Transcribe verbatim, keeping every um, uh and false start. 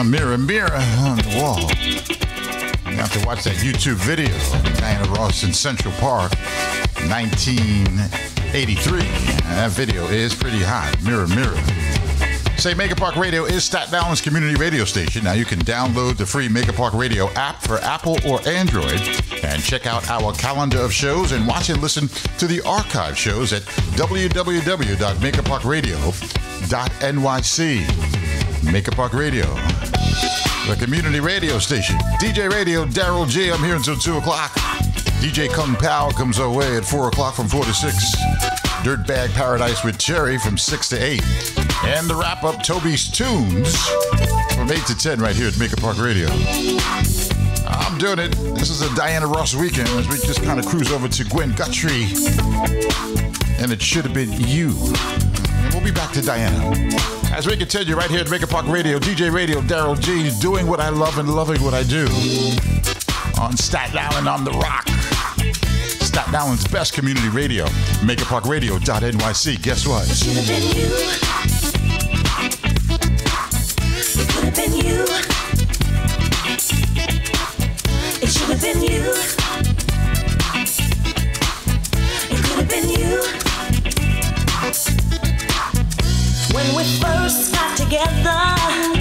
Mirror, mirror on the wall. You have to watch that YouTube video of Diana Ross in Central Park, nineteen eighty-three. That video is pretty hot. Mirror, mirror. Say Mega Park Radio is Staten Island's community radio station. Now you can download the free Mega Park Radio app for Apple or Android and check out our calendar of shows and watch and listen to the archive shows at w w w dot mega park radio dot n y c. Mega Park Radio, the community radio station. D J Radio, Daryl G. I'm here until two o'clock. D J Kung Pao comes our way at four o'clock from four to six. Dirtbag Paradise with Cherry from six to eight. And the wrap-up, Toby's Tunes from eight to ten right here at Mega Park Radio. I'm doing it. This is a Diana Ross weekend as we just kind of cruise over to Gwen Guthrie. And it should have been you. And we'll be back to Diana. As we continue right here at Mega Park Radio, D J Radio, Daryl G, doing what I love and loving what I do. On Staten Island on the Rock. Staten Island's best community radio, mega park radio dot n y c. Guess what? It should have been you. It could have been you. It should have been you. It could have been you. When we first got together,